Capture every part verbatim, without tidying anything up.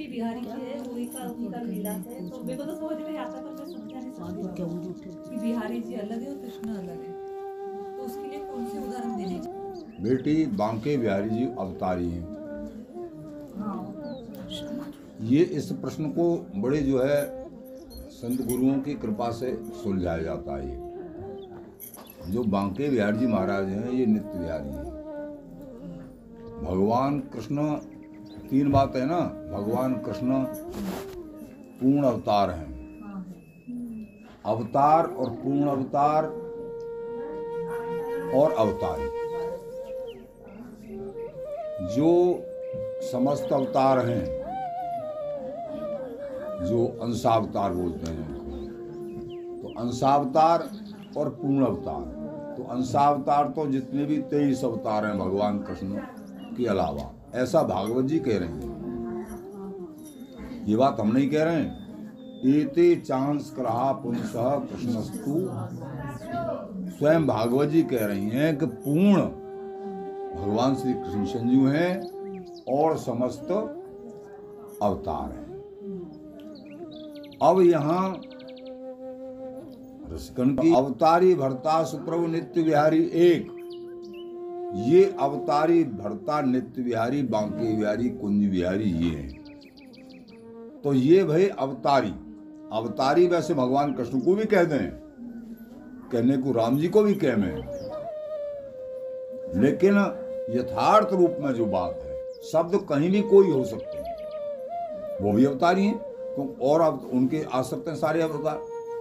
बांके बिहारी की है, वही का उन्हीं का लीला है। तो मेरे को तो समझ में आता, पर मैं समझा नहीं सकती कि बिहारी जी अलग है और कृष्ण अलग है, तो उसके लिए कौन से उदाहरण देने चाहिए? बेटी, बांके बिहारी जी अवतारी हैं। ये इस प्रश्न को बड़े जो है संत गुरुओं की कृपा से सुलझाया जाता है। ये जो बांके बिहारी जी महाराज हैं, ये नित्य बिहारी हैं। भगवान कृष्ण, तीन बात है ना, भगवान कृष्ण पूर्ण अवतार हैं। अवतार और पूर्ण अवतार और अवतारी, जो समस्त अवतार हैं, जो अंशावतार बोलते हैं उनको, तो अंशावतार और पूर्ण अवतार। तो अंशावतार तो जितने भी तेईस अवतार हैं भगवान कृष्ण के अलावा, ऐसा भागवत जी कह रहे हैं। ये बात हम नहीं कह रहे हैं। एते चांस करहा पुंसः कृष्णस्तु, स्वयं भागवत जी कह रही हैं कि पूर्ण भगवान श्री कृष्ण जी हैं और समस्त अवतार हैं। अब यहाँ रसिकन की अवतारी भरता सुप्रभु नित्य बिहारी एक, ये अवतारी भरता नित्य बिहारी बांके बिहारी कुंज बिहारी ये हैं। तो ये भाई अवतारी, अवतारी वैसे भगवान कृष्ण को भी कह दें, कहने को राम जी को भी कह में, लेकिन यथार्थ रूप में जो बात है, शब्द कहीं भी कोई हो सकते हैं, वो भी अवतारी हैं। तो और अब उनके आ सकते हैं सारे अवतार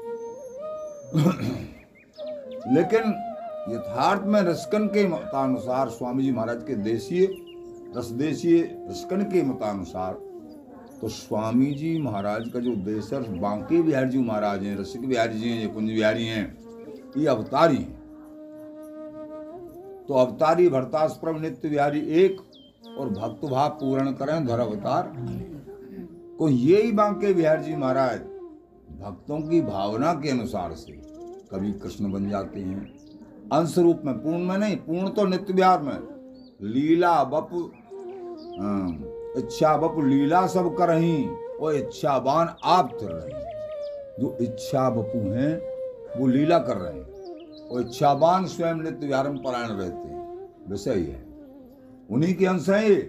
लेकिन यथार्थ में रसकन के मतानुसार, स्वामी जी महाराज के देशीय रसदेशीय रसकन के मतानुसार, तो स्वामी जी महाराज का जो देश है, बांके बिहारी जी महाराज हैं, रसिक बिहारी जी हैं, ये कुंज बिहारी हैं, ये अवतारी हैं। तो अवतारी भरतास प्रभु नित्य बिहारी एक, और भक्त भाव पूर्ण करें धर अवतार को, ये ही बांके बिहारी जी महाराज भक्तों की भावना के अनुसार से कभी कृष्ण बन जाते हैं, अंश रूप में, पूर्ण में नहीं। पूर्ण तो नित्य बिहार में लीला बपु इच्छा बपु लीला सब करही, और इच्छावान आप तिर रहे। जो इच्छा बपु हैं वो लीला कर रहे हैं, और इच्छावान स्वयं नित्य बिहार में परायण रहते हैं। विषय है उन्हीं के अंश हैं ये।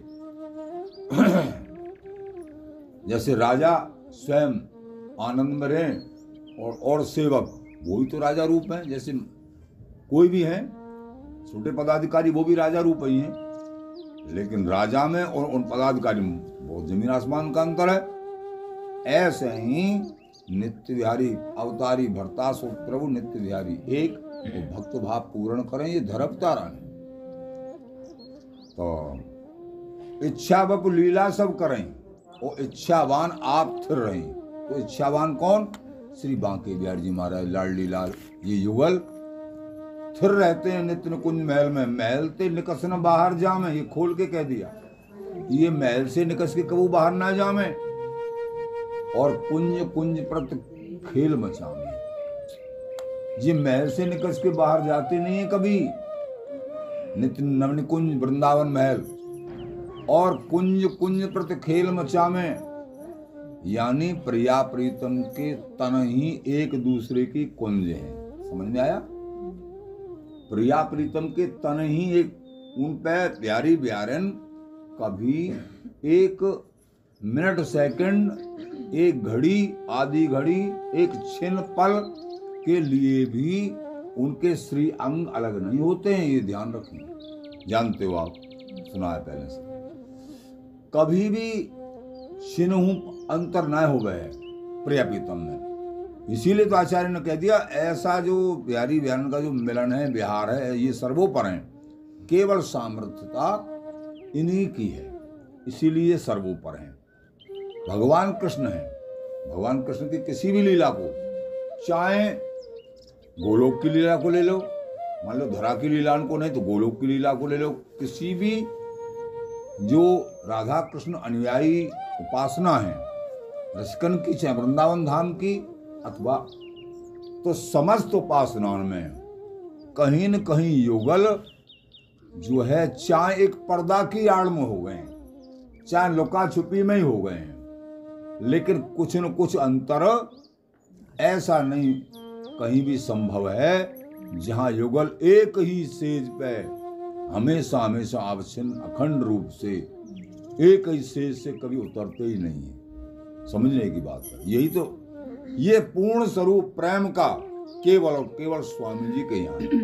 जैसे राजा स्वयं आनंद में रहें, और और सेवक वो भी तो राजा रूप हैं। जैसे कोई भी है छोटे पदाधिकारी, वो भी राजा रूप ही हैं, लेकिन राजा में और उन पदाधिकारी में बहुत जमीन आसमान का अंतर है। ऐसे ही नित्य बिहारी अवतारी भरतास प्रभु नित्य बिहारी एक, तो भक्त भाव पूर्ण करें, ये धर अवतार हैं। तो इच्छा बप लीला सब करें, और इच्छावान आप थिर रहें। तो इच्छावान कौन? श्री बांके बिहारी जी महाराज लाडली लाल, ये युगल थिर रहते हैं नित्य कुंज महल में। महल ते निकस न बाहर जामे, ये खोल के कह दिया, ये महल से निकस के कबू बाहर ना जामे, और कुंज कुंज प्रत खेल मचामे, ये महल से निकस के बाहर जाते नहीं है कभी। नित्य नवन कुंज वृंदावन महल, और कुंज कुंज प्रत खेल मचामे, यानी प्रिया प्रीतम के तन ही एक दूसरे की कुंज है। समझ में आया? प्रिया प्रीतम के तन ही एक, उन पे प्यारी प्यारन कभी एक मिनट सेकंड, एक घड़ी, आधी घड़ी, एक छिन पल के लिए भी उनके श्री अंग अलग नहीं होते हैं। ये ध्यान रखें, जानते हो आप, सुना है पहले से। कभी भी छिनहु अंतर न हो गए प्रिया प्रीतम में। इसीलिए तो आचार्य ने कह दिया, ऐसा जो बिहारी बिहारन का जो मिलन है, बिहार है, ये सर्वोपर है, केवल सामर्थ्यता इन्हीं की है, इसीलिए सर्वोपर है। भगवान कृष्ण है, भगवान कृष्ण की किसी भी लीला को, चाहे गोलोक की लीला को ले लो, मान लो धरा की लीला को नहीं तो गोलोक की लीला को ले लो, किसी भी जो राधा कृष्ण अनुयायी उपासना है, रसिकन की चाहे वृंदावन धाम की, अथवा तो समस्त उपासनाओं में कहीं न कहीं युगल जो है, चाहे एक पर्दा की आड़ में हो गए, चाहे लुका छुपी में ही हो गए हैं, लेकिन कुछ न कुछ अंतर ऐसा नहीं कहीं भी संभव है जहां युगल एक ही सेज पे हमेशा हमेशा अवच्छिन्न अखंड रूप से एक ही सेज से कभी उतरते ही नहीं है। समझने की बात है, यही तो ये पूर्ण स्वरूप प्रेम का केवल और केवल स्वामी जी के यहाँ।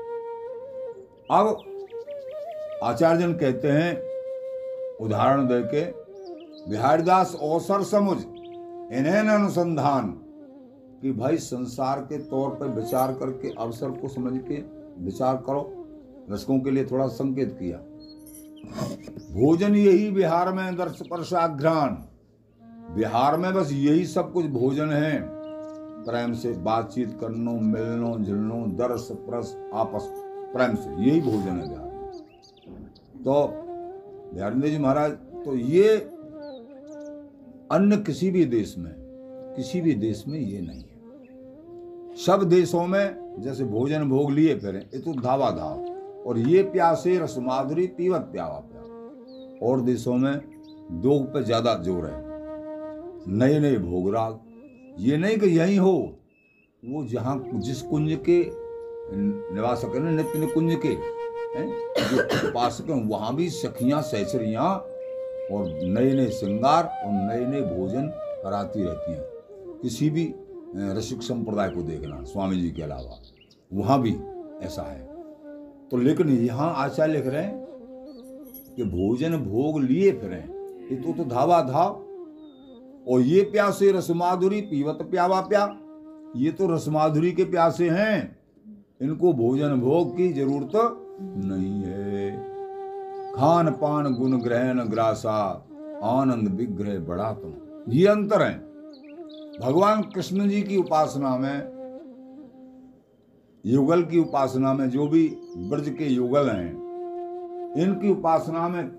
अब आचार्यजन कहते हैं उदाहरण देके, बिहारीदास अवसर समझ इन्हें अनुसंधान कि भाई संसार के तौर पर विचार करके अवसर को समझ के विचार करो। रसिकों के लिए थोड़ा संकेत किया। भोजन यही बिहार में दर्श स्पर्शाघ्राण, बिहार में बस यही सब कुछ भोजन है। प्रेम से बातचीत करनो, मिलनो जुलनो, दर्श प्रस आपस प्रेम से, यही भोजन है बिहार में। तो बिहारी जी महाराज, तो ये अन्य किसी भी देश में किसी भी देश में ये नहीं है। सब देशों में जैसे भोजन भोग लिए फिरे, ये तो धावा धाव, और ये प्यासे रसमाधुरी पीवत प्यावा प्यावा। और देशों में दो पे ज्यादा जोर है, नए नए भोग राग। ये नहीं कि यही हो, वो जहाँ जिस कुंज के निवासक है, नित्य कुंज के जो उपासक हैं, वहां भी सखियां सहचरियां और नए नए श्रृंगार और नए नए भोजन कराती रहती हैं। किसी भी रसिक संप्रदाय को देखना स्वामी जी के अलावा, वहां भी ऐसा है। तो लेकिन यहाँ आचार्य लिख रहे हैं कि भोजन भोग लिए फिरें, ये तो, तो धावा धाव। और ये प्यासे रसमाधुरी पीवत प्यावा प्या, ये तो रसमाधुरी के प्यासे हैं, इनको भोजन भोग की जरूरत नहीं है। खान पान गुण ग्रहण ग्रासा, आनंद विग्रह बड़ा तुम। ये अंतर है। भगवान कृष्ण जी की उपासना में, युगल की उपासना में, जो भी ब्रज के युगल हैं, इनकी उपासना में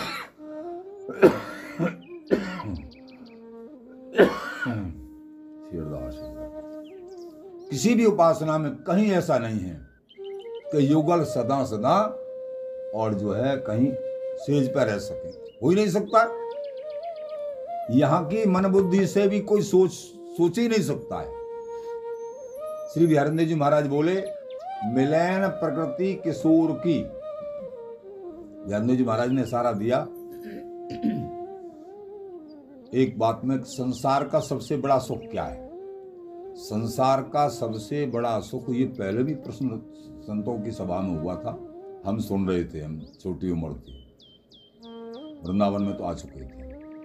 किसी भी उपासना में कहीं ऐसा नहीं है कि युगल सदा सदा और जो है कहीं सेज पर रह सके, हो ही नहीं सकता। यहाँ की मन बुद्धि से भी कोई सोच सोच ही नहीं सकता है। श्री बिहारी जी महाराज बोले, मिलन प्रकृति किशोर की। बिहारी जी महाराज ने इशारा दिया एक बात में, संसार का सबसे बड़ा सुख क्या है? संसार का सबसे बड़ा सुख, ये पहले भी प्रश्न संतों की सभा में हुआ था, हम सुन रहे थे, हम छोटी उम्र थी, वृंदावन में तो आ चुके थे,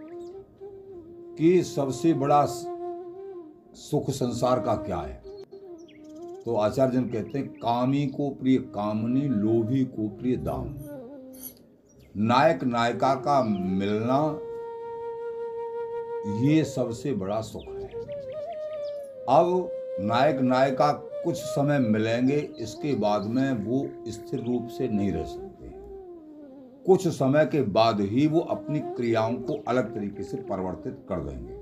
कि सबसे बड़ा सुख संसार का क्या है? तो आचार्य जन कहते हैं, कामी को प्रिय कामनी, लोभी को प्रिय दाम। नायक नायिका का मिलना ये सबसे बड़ा सुख है। अब नायक नायिका कुछ समय मिलेंगे, इसके बाद में वो स्थिर रूप से नहीं रह सकते। कुछ समय के बाद ही वो अपनी क्रियाओं को अलग तरीके से परिवर्तित कर देंगे,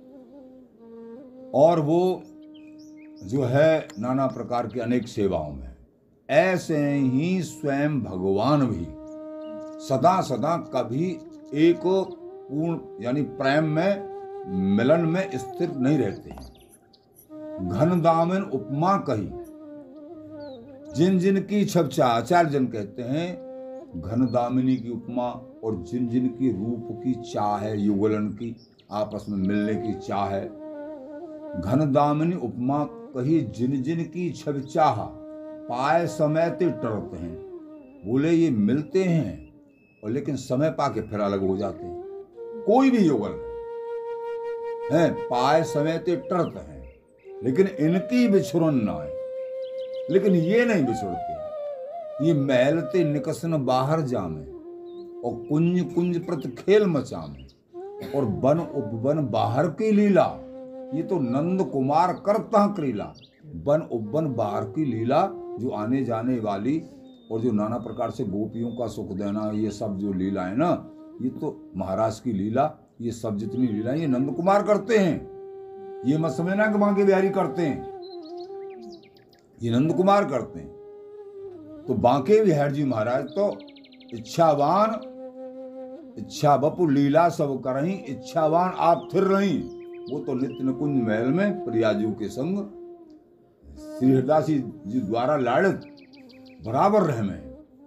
और वो जो है नाना प्रकार की अनेक सेवाओं में। ऐसे ही स्वयं भगवान भी सदा सदा कभी एक पूर्ण यानी प्रेम में, मिलन में स्थिर नहीं रहते हैं। घन दामन उपमा कही, जिन जिन की छपचा, आचार्य जन कहते हैं घन दामिनी की उपमा, और जिन जिन की रूप की चाह है, युगलन की आपस में मिलने की चाह है। घन दामिनी उपमा कही, जिन जिन की छब चाह, पाए समय ते टरते हैं। बोले ये मिलते हैं और लेकिन समय पाके फिर अलग हो जाते हैं। कोई भी युगल है, पाए समय ते टरते हैं, लेकिन इनकी बिछुरन ना है। लेकिन ये नहीं बिछुड़ते, ये महलते निकसन बाहर जामे, और कुंज कुंज प्रत खेल मचामे, और वन उपवन बाहर की लीला। ये तो नंद कुमार करता क्रीला। वन उपवन बाहर की लीला, जो आने जाने वाली और जो नाना प्रकार से गोपियों का सुख देना, ये सब जो लीला है ना, ये तो महाराज की लीला। ये सब जितनी लीला ये नंद कुमार करते हैं। ये मत समझना कि बांके बिहारी करते हैं, ये नंद कुमार करते हैं। तो बांके बिहारी जी महाराज तो इच्छावान इच्छा बपु लीला सब करही, इच्छावान आप थिर रही। वो तो नित्य निकुंज महल में प्रियाजू के संग श्री हरदासी जी द्वारा लाड़ित बराबर रह में।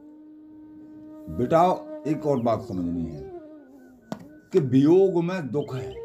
बेटा एक और बात समझनी है कि वियोग में दुख है,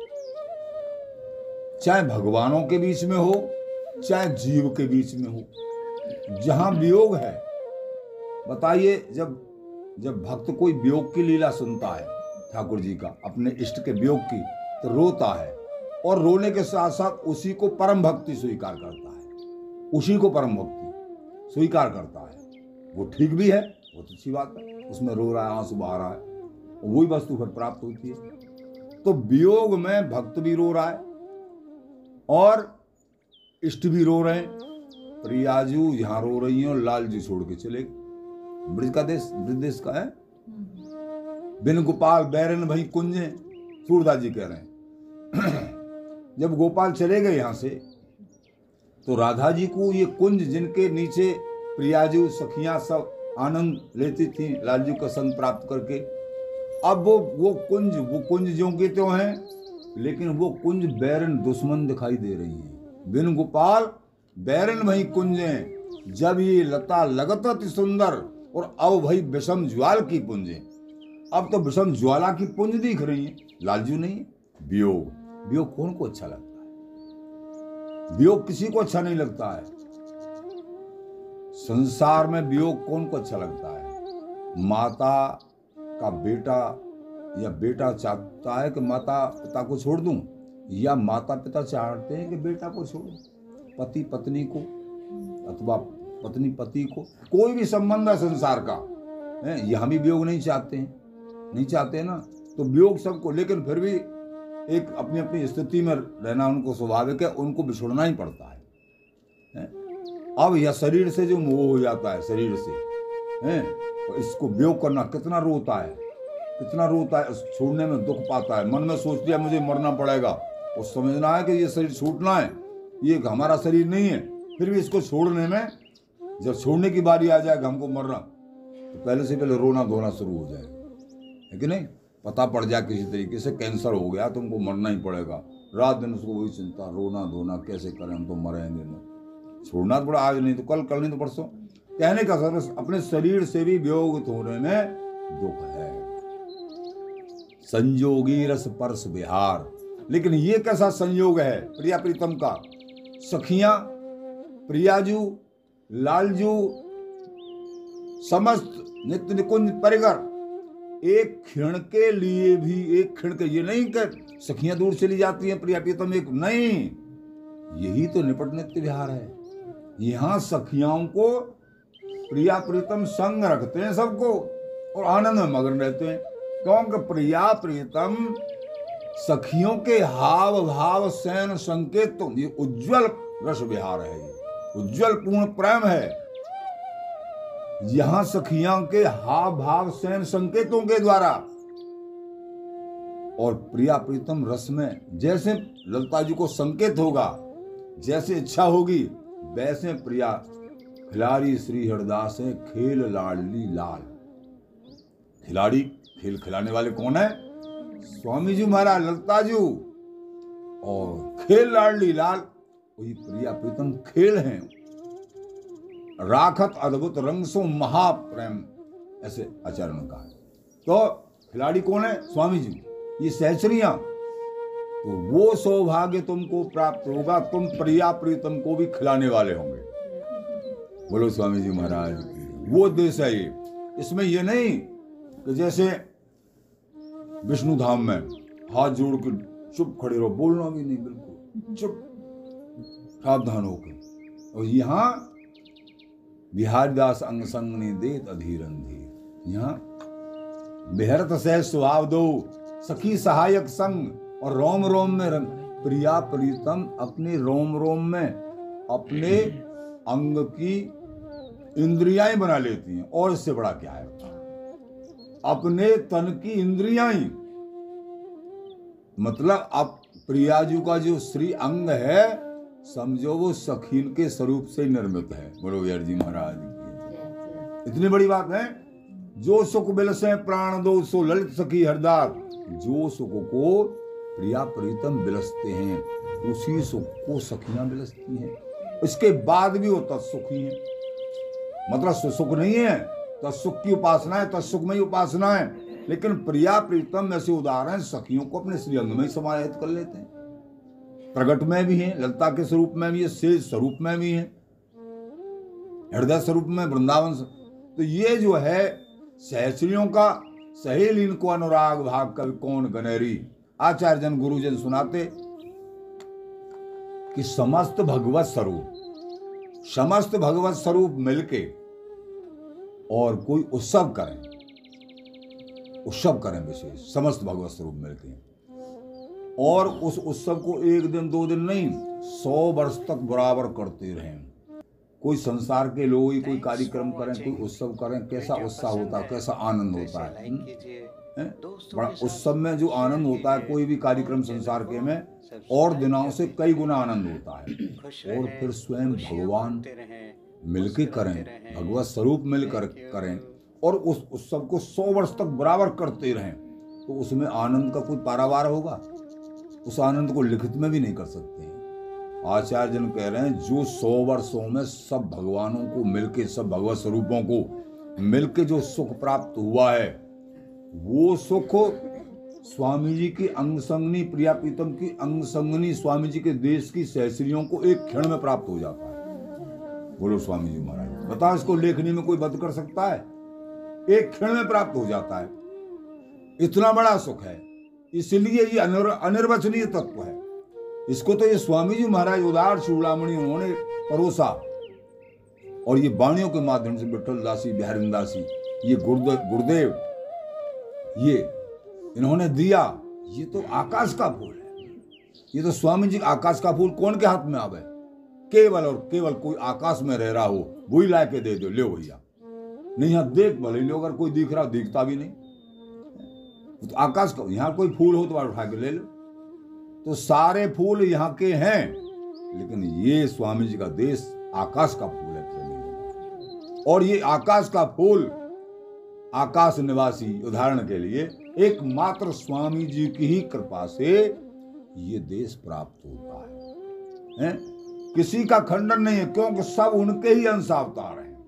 चाहे भगवानों के बीच में हो चाहे जीव के बीच में हो। जहां वियोग है, बताइए, जब जब भक्त कोई वियोग की लीला सुनता है ठाकुर जी का, अपने इष्ट के वियोग की, तो रोता है और रोने के साथ साथ उसी को परम भक्ति स्वीकार करता है, उसी को परम भक्ति स्वीकार करता है। वो ठीक भी है, वो तो अच्छी बात है, उसमें रो रहा है, आंसू बहा रहा है, वही वस्तु फिर प्राप्त होती है। तो वियोग में भक्त भी रो रहा है और इष्ट भी रो रहे हैं। प्रियाजू यहाँ रो रही हैं और लाल जी छोड़ के चले। ब्रज का देश, ब्रज देश का है। बिन गोपाल बैरन भई कुंजे, सूरदास जी कह रहे हैं। जब गोपाल चले गए यहाँ से, तो राधा जी को ये कुंज जिनके नीचे प्रियाजू सखियां सब आनंद लेती थी लाल जी का संग प्राप्त करके, अब वो वो कुंज वो कुंज जो के तो हैं, लेकिन वो कुंज बैरन दुश्मन दिखाई दे रही है। बिन गोपाल बैरन भई कुंजे, जब ये लता लगत अति सुंदर, और अब भाई विषम ज्वाल की पुंजे। अब तो विषम ज्वाला की पुंज दिख रही है, लालजू नहीं। वियोग, वियोग कौन को अच्छा लगता है? वियोग किसी को अच्छा नहीं लगता है। संसार में वियोग कौन को अच्छा लगता है? माता का बेटा, या बेटा चाहता है कि माता पिता को छोड़ दूं, या माता पिता चाहते हैं कि बेटा को छोड़ दूं, पति पत्नी को अथवा पत्नी पति को, कोई भी संबंध है संसार का है, यहाँ भी वियोग नहीं चाहते हैं, नहीं चाहते हैं ना। तो वियोग सबको, लेकिन फिर भी एक अपनी अपनी स्थिति में रहना उनको स्वाभाविक है, उनको बिछुड़ना ही पड़ता है, है? अब यह शरीर से जो मोह हो जाता है, शरीर से है, तो इसको वियोग करना कितना रोता है, कितना रोता है, छोड़ने में दुख पाता है। मन में सोच लिया मुझे मरना पड़ेगा, और समझना है कि ये शरीर छूटना है, ये हमारा शरीर नहीं है, फिर भी इसको छोड़ने में, जब छोड़ने की बारी आ जाएगा हमको मरना, तो पहले से पहले रोना धोना शुरू हो जाएगा, है कि नहीं? पता पड़ जाए किसी तरीके से कैंसर हो गया, तुमको मरना ही पड़ेगा, रात दिन उसको वही चिंता, रोना धोना, कैसे करें हम तो मरेंगे नहीं, छोड़ना पड़ा, आज नहीं तो कल, कल नहीं तो परसों। कहने का सर, अपने शरीर से भी वियोग होने में दुख है। संयोगी रस परस विहार, लेकिन ये कैसा संयोग है प्रिया प्रीतम का? सखियां, प्रियाजू, लालजू, समस्त नित्य निकुंज परिगर, एक क्षण के लिए भी, एक क्षण के, ये नहीं कि सखियां दूर चली जाती हैं प्रिया प्रीतम, एक नहीं, यही तो निपट नित्य विहार है। यहां सखियाओं को प्रिया प्रीतम संग रखते हैं सबको, और आनंद में मग्न रहते हैं, क्योंकि प्रिया प्रीतम सखियों के हाव भाव सैन संकेत, तो ये उज्जवल रस विहार है, ये उज्जवल पूर्ण प्रेम है। यहां सखियां के हाव भाव सैन संकेतों के द्वारा, और प्रिया प्रीतम रस में जैसे ललिता जी को संकेत होगा, जैसे इच्छा होगी, वैसे प्रिया खिलाड़ी श्री हरदास है, खेल लाडली लाल। खिलाड़ी, खेल खिलाने वाले कौन है? स्वामी जी महाराज, ललिता जी, और खेल लाडली लाल वही प्रिया प्रीतम खेल हैं। राखत अद्भुत रंग सो महाप्रेम, ऐसे आचार्य ने कहा। तो खिलाड़ी कौन है? स्वामी जी, ये सहचरियां। तो वो सौभाग्य तुमको प्राप्त होगा, तुम प्रिया प्रीतम को भी खिलाने वाले होंगे। बोलो स्वामी जी महाराज की। वो देश है ये। इसमें ये नहीं कि जैसे विष्णु धाम में हाथ जोड़ के चुप खड़े रहो, बोलना भी नहीं, बिल्कुल चुप, सावधान होकर। और यहाँ बिहारीदास अंग संग ने देत अधीर अंधीर, यहाँ बेहरत सह सुहाव दो, सखी सहायक संग, और रोम रोम में रंग। प्रिया प्रीतम अपने रोम रोम में अपने अंग की इंद्रियां बना लेती हैं, और इससे बड़ा क्या है? अपने तन की इंद्रियां, मतलब अब प्रियाजू का जो श्री अंग है, समझो वो सखीन के स्वरूप से निर्मित है। बोलो यार जी महाराज की। इतनी बड़ी बात है। जो सुख बिलसे प्राण दो सो ललित सखी हरदार। जो सुख को प्रिया प्रीतम बिलसते हैं उसी सुख को सखियां बिलसती हैं। इसके बाद भी वो तत्सुख ही है, मतलब सुख नहीं है, तत्सुख की उपासना है, तत्सुख में ही उपासना है। लेकिन प्रिया प्रीतम में से उदाहरण सखियों को अपने श्रीअंग में ही समाहित कर लेते हैं। प्रगट में भी है, ललता के स्वरूप में भी है, शेष स्वरूप में भी है, हृदय स्वरूप में, वृंदावन। तो ये जो है सहस्रियों का सहेलीन को अनुराग भाग कवि कौन गनेरी। आचार्य जन गुरुजन सुनाते कि समस्त भगवत स्वरूप, समस्त भगवत स्वरूप मिलके और कोई उत्सव करें, उत्सव करें विशेष, समस्त भगवत स्वरूप मिलके, और उस उत्सव को एक दिन दो दिन नहीं, सौ वर्ष तक बराबर करते रहें। कोई संसार के लोग ही कोई कार्यक्रम करें, कोई उत्सव करें, कैसा उत्साह होता है, कैसा आनंद होता है। बड़ा उत्सव में जो आनंद होता है, कोई भी कार्यक्रम संसार के में और दिनों से कई गुना आनंद होता है। और फिर स्वयं भगवान मिलके करें, भगवत स्वरूप मिलकर करें और उस उत्सव को सौ वर्ष तक बराबर करते रहें, तो उसमें आनंद का कोई पारावार होगा? उस आनंद को लिखित में भी नहीं कर सकते हैं। आचार्य जन कह रहे हैं जो सौ वर्षों में सब भगवानों को मिलके, सब भगवत स्वरूपों को मिलके जो सुख प्राप्त हुआ है, वो सुख स्वामी जी की अंग संगनी, प्रिया प्रीतम की अंग संगनी, स्वामी जी के देश की सहस्रियों को एक क्षण में प्राप्त हो जाता है। बोलो स्वामी जी महाराज। बताओ, इसको लेखनी में कोई बद कर सकता है? एक क्षण में प्राप्त हो जाता है। इतना बड़ा सुख है, इसलिए ये अनिर्वचनीय तत्व है। इसको तो ये स्वामी जी महाराज उदार चूड़ामणि उन्होंने परोसा, और ये वाणियों के माध्यम से विठल दासी, बिहारी दासी, ये गुरुदेव गुरुदेव ये इन्होंने दिया। ये तो आकाश का फूल है। ये तो स्वामी जी आकाश का फूल कौन के हाथ में आवे? केवल और केवल कोई आकाश में रह रहा हो वही ला के दे दो, ले भैया। नहीं यहाँ देख भले लो, अगर कोई दिख रहा, दिखता भी नहीं तो आकाश का। यहाँ कोई फूल हो तो बार उठा के ले लो। तो सारे फूल यहाँ के हैं, लेकिन ये स्वामी जी का देश आकाश का फूल है। और ये आकाश का फूल, आकाश निवासी, उदाहरण के लिए एकमात्र स्वामी जी की ही कृपा से ये देश प्राप्त होता है, है? किसी का खंडन नहीं है, क्योंकि सब उनके ही अंश अवतार हैं,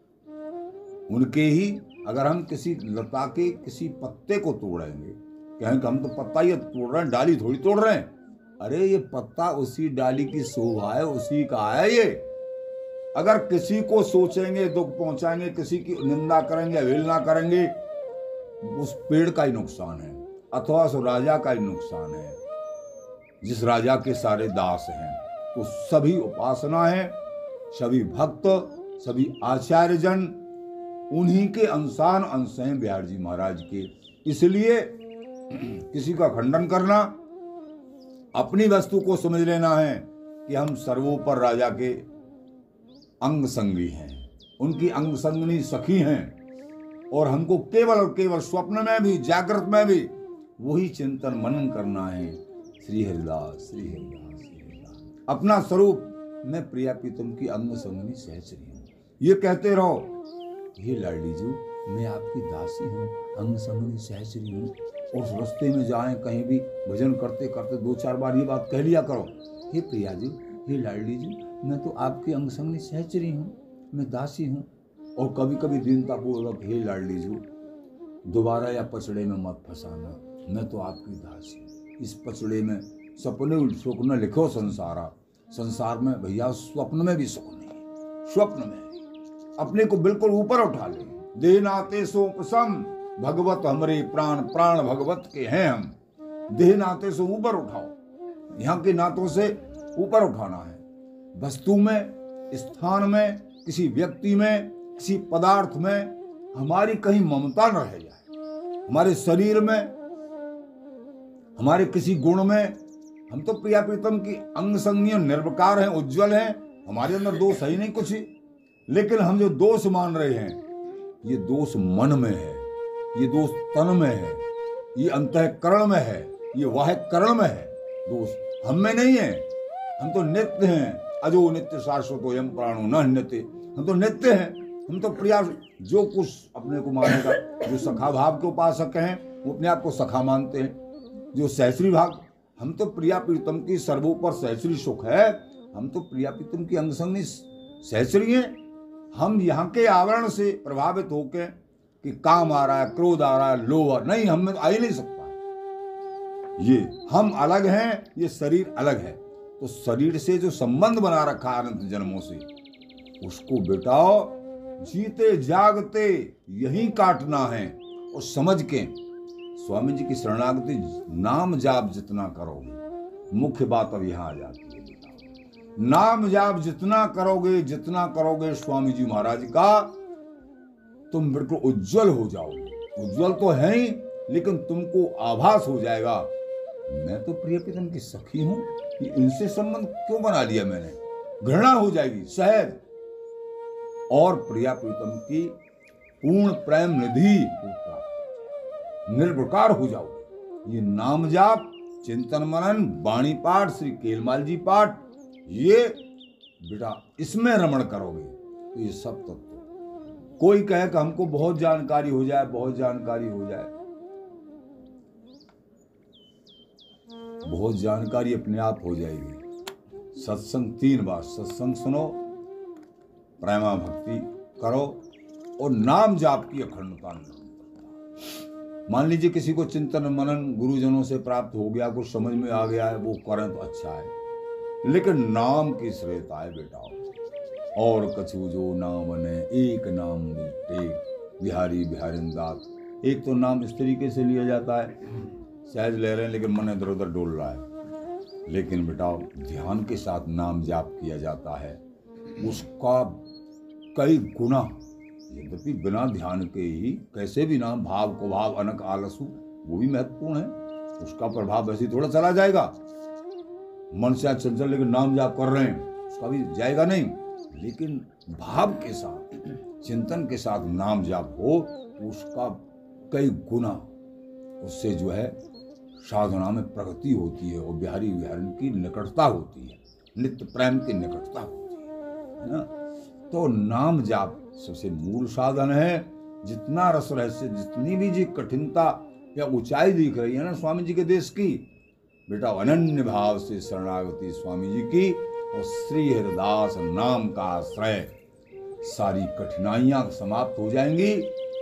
उनके ही। अगर हम किसी लता के किसी पत्ते को तोड़ेंगे, कहेंगे हम तो पत्ता ही तोड़ रहे हैं, डाली थोड़ी तोड़ रहे हैं। अरे ये पत्ता उसी डाली की शोभा है, उसी का है ये। अगर किसी को सोचेंगे, दुख पहुंचाएंगे, किसी की निंदा करेंगे, अवहेलना करेंगे, उस पेड़ का ही नुकसान है, अथवा उस राजा का ही नुकसान है, जिस राजा के सारे दास हैं। तो सभी उपासना है, सभी भक्त, सभी आचार्य जन उन्हीं के अंशान अंश हैं बिहार जी महाराज के। इसलिए किसी का खंडन करना, अपनी वस्तु को समझ लेना है कि हम सर्वोपर राजा के अंग संगी हैं, उनकी अंग संगनी सखी हैं, और हमको केवल और केवल स्वप्न में भी, जागृत में भी वही चिंतन मनन करना है। श्री हरिदास, श्री हरिदास, श्री हरिदास। अपना स्वरूप मैं प्रिया प्रीतम की अंग संगनी सहचरी हूँ, ये कहते रहो। हे लाडली जी, मैं आपकी दासी हूँ, अंग संगनी सहचरी हूँ। और उस रास्ते में जाएं, कहीं भी भजन करते करते दो चार बार ये बात कह लिया करो, हे प्रिया जी, हे लाडली जी, मैं तो आपकी अंग संगनी सहचरी हूँ, मैं दासी हूँ। और कभी कभी दीनतापूर्वक, हे लाडली जी, दोबारा या पचड़े में मत फंसाना, मैं तो आपकी दासी हूँ। इस पचड़े में सपने सुख न लिखो संसारा, संसार में भैया स्वप्न में भी सुख नहीं। स्वप्न में अपने को बिल्कुल ऊपर उठा ले। देह नाते सो उपसम, भगवत हमरे प्राण, प्राण भगवत के हैं हम। देह नाते से ऊपर उठाओ, यहाँ के नातों से ऊपर उठाना है। वस्तु में, स्थान में, किसी व्यक्ति में, किसी पदार्थ में हमारी कहीं ममता न रह जाए। हमारे शरीर में, हमारे किसी गुण में, हम तो प्रिया प्रीतम की अंग संगी निर्विकार हैं, उज्जवल हैं, हमारे अंदर दोष है ही नहीं कुछ ही। लेकिन हम जो दोष मान रहे हैं, ये दोष मन में है, ये दोष तन में है, ये अंतःकरण में है, ये वाह्यकरण में है। दोष हम में नहीं है। हम तो नित्य हैं, अजो नित्य शाश्वतो यम प्राणो न नित्य। हम तो नित्य हैं, हम तो प्रिया जो कुछ अपने को मानेगा, जो सखा भाव के उपासक हैं वो अपने आप को सखा मानते हैं। जो सहस्री भाग, हम तो प्रिया प्रीतम की सर्वोपर सहस्री सुख है, हम तो प्रिया प्रीतम की अंगसंगी सहस्री हैं। हम यहाँ के आवरण से प्रभावित होकर कि काम आ रहा है, क्रोध आ रहा है, लोभ आ नहीं, हम में तो आ ही नहीं सकता है। ये हम अलग हैं, ये शरीर अलग है। तो शरीर से जो संबंध बना रखा है अनंत जन्मों से, उसको बेटाओ जीते जागते यही काटना है। और समझ के स्वामी जी की शरणागति नाम जाप जितना करोगे, मुख्य बात अब यहाँ आ जाती है बेटा, नाम जाप जितना करोगे जितना करोगे स्वामी जी महाराज का, तुम बिल्कुल उज्जवल हो जाओगे। उज्जवल तो है ही, लेकिन तुमको आभास हो जाएगा मैं तो प्रिय प्रीतम की सखी हूं, ये इनसे संबंध क्यों बना लिया मैंने, घृणा हो जाएगी सहज। और प्रिया प्रीतम की पूर्ण प्रेम निधि निर्विकार हो जाओगे। ये नाम जाप, चिंतन मनन, वाणी पाठ, श्री केलमाल जी पाठ, ये बेटा इसमें रमण करोगे तो ये सब तत्व। कोई कहे कि हमको बहुत जानकारी हो जाए, बहुत जानकारी हो जाए, बहुत जानकारी अपने आप हो जाएगी। सत्संग तीन बार सत्संग सुनो, प्रेमा भक्ति करो और नाम जाप की अखंडता निरंतरता। मान लीजिए किसी को चिंतन मनन गुरुजनों से प्राप्त हो गया, कुछ समझ में आ गया है, वो करें तो अच्छा है, लेकिन नाम की श्रेयता है बेटा। और कछु जो नाम ने एक नाम टेक बिहारी बिहारी दात। एक तो नाम इस तरीके से लिया जाता है, सहज ले रहे हैं लेकिन मन इधर उधर डोल रहा है, लेकिन बेटा ध्यान के साथ नाम जाप किया जाता है, उसका कई गुना, यद्यपि बिना ध्यान के ही कैसे भी नाम भाव को भाव अनक आलसु वो भी महत्वपूर्ण है, उसका प्रभाव वैसे थोड़ा चला जाएगा। मन से आज चंचल लेकिन नाम जाप कर रहे हैं उसका भी जाएगा नहीं, लेकिन भाव के साथ चिंतन के साथ नाम जाप हो उसका कई गुना उससे जो है साधना में प्रगति होती है और बिहारी बिहारी की निकटता होती है, नित्य प्रेम की निकटता होती है ना। तो नाम जाप सबसे मूल साधन है। जितना रस रहस्य, जितनी भी जी कठिनता या ऊंचाई दिख रही है ना स्वामी जी के देश की, बेटा अनन्य भाव से शरणागति स्वामी जी की और श्री हरिदास नाम का आश्रय, सारी कठिनाइयां समाप्त हो जाएंगी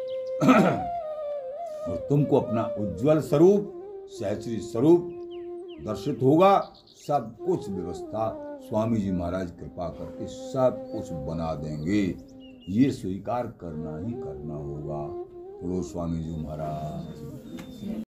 और तुमको अपना उज्जवल स्वरूप, सहचरी स्वरूप दर्शित होगा। सब कुछ व्यवस्था स्वामी जी महाराज कृपा करके सब कुछ बना देंगे, ये स्वीकार करना ही करना होगा। बोलो स्वामी जी महाराज।